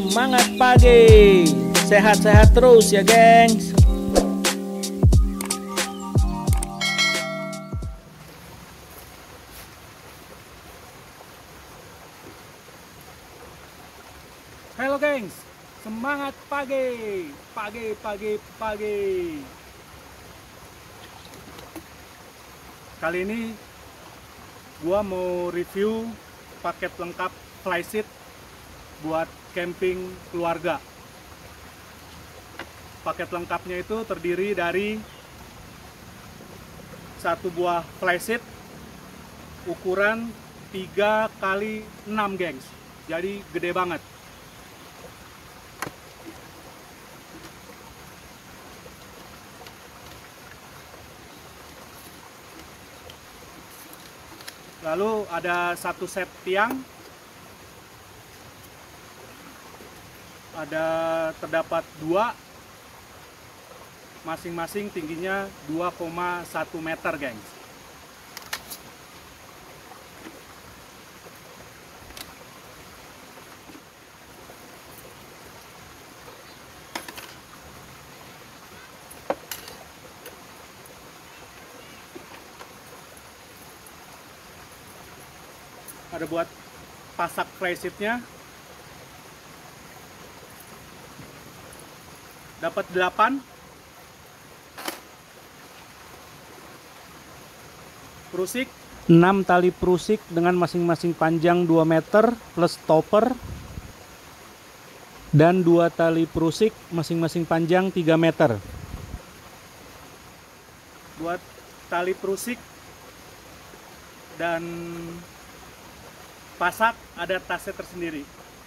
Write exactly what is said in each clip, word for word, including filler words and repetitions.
Semangat pagi, sehat-sehat terus ya gengs. Halo gengs, semangat pagi, pagi, pagi, pagi. Kali ini gua mau review paket lengkap flyseat buat camping keluarga. Paket lengkapnya itu terdiri dari satu buah flyseat ukuran tiga kali enam gengs. Jadi gede banget. Lalu ada satu set tiang, ada terdapat dua, masing-masing tingginya dua koma satu meter gengs. Ada buat pasak flyseatnya, dapat delapan, prusik enam tali prusik dengan masing-masing panjang dua meter plus topper, dan dua tali prusik masing-masing panjang tiga meter. Buat tali prusik dan pasak ada tasnya tersendiri.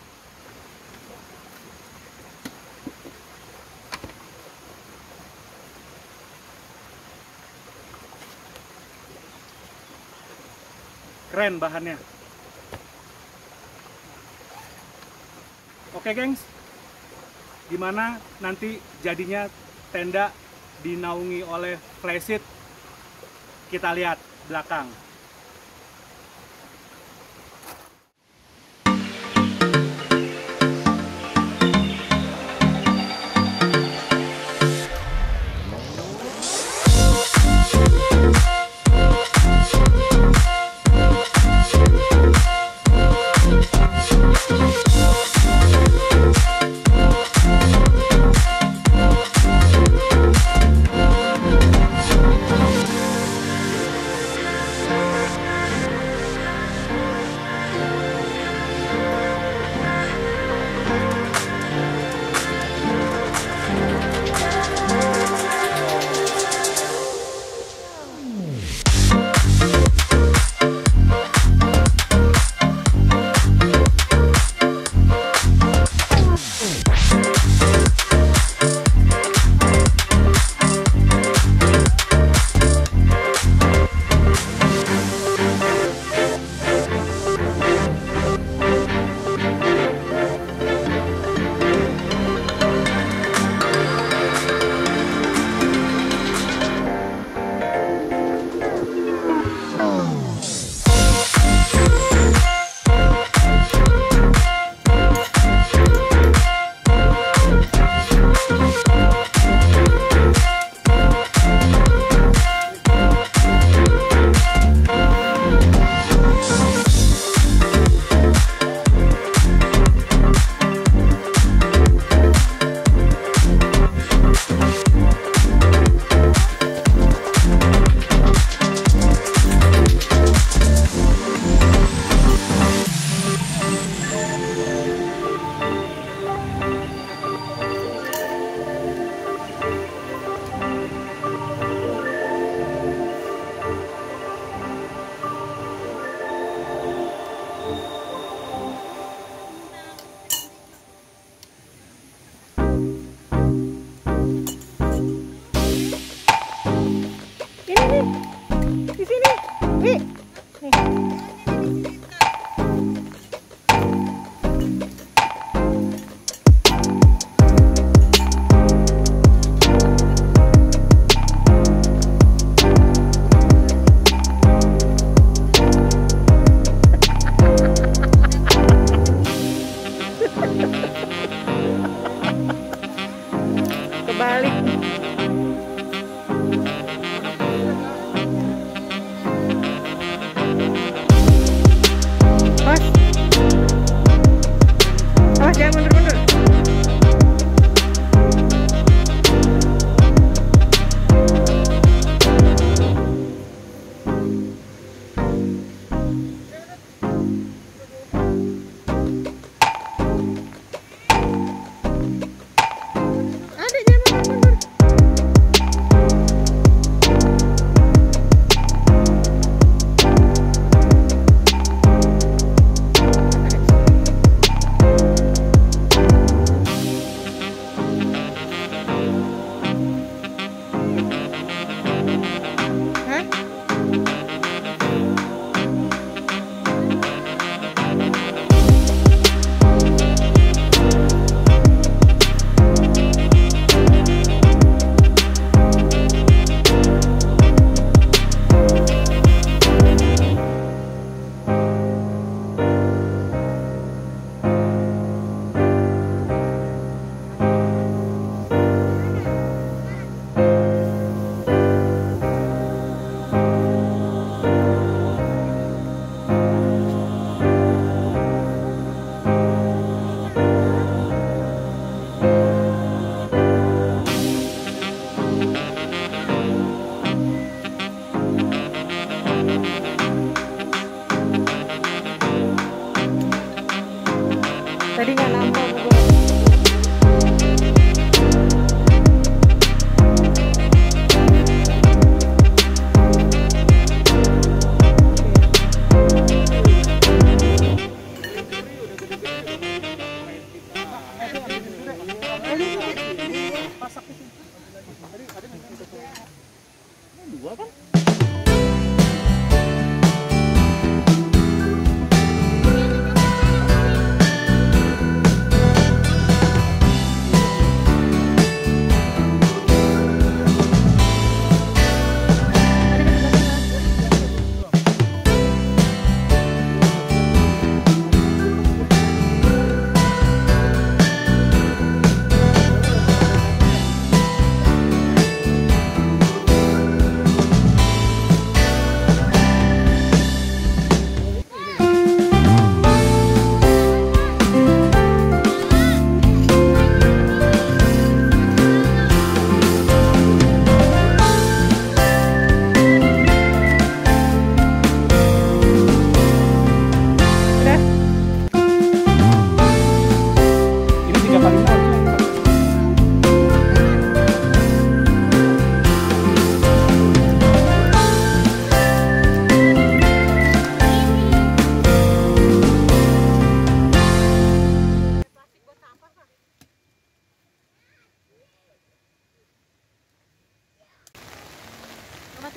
Keren bahannya. Oke gengs, gimana nanti jadinya tenda dinaungi oleh flyseat? Kita lihat belakang.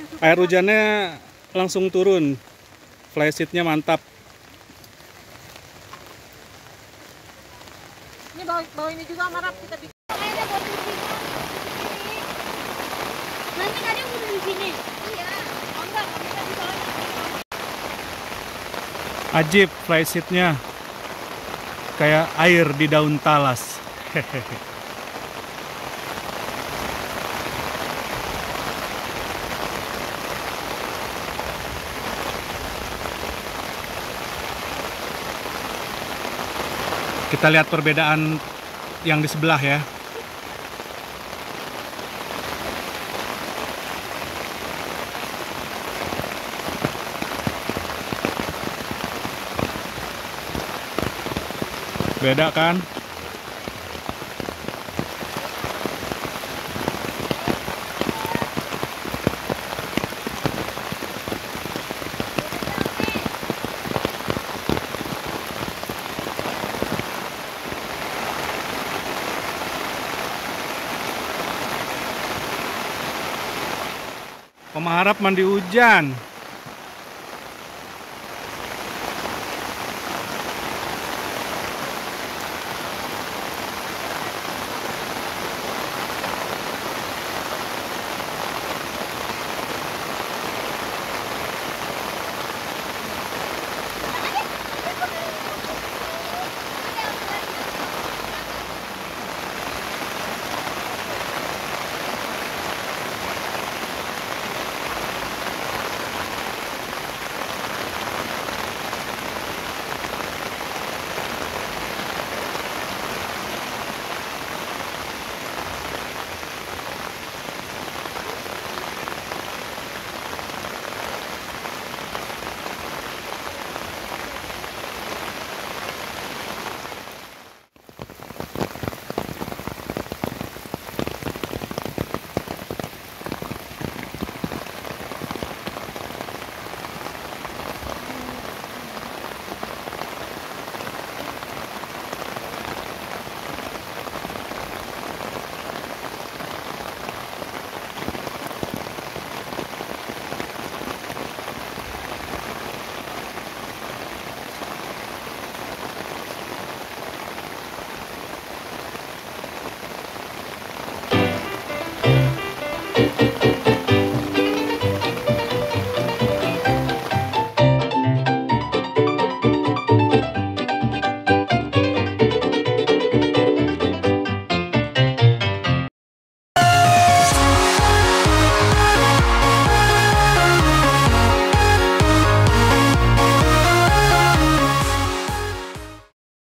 Air hujannya langsung turun. Flysheetnya mantap. Ini bawa, bawa ini juga marap kita bikin. Kayaknya buat di sini. Nanti ada yang udah di sini. Iya. Oh enggak, kita di sana. Ajib flysheetnya. Kayak air di daun talas. Hehehe. Kita lihat perbedaan yang di sebelah ya. Beda kan? Pemaharap mandi hujan.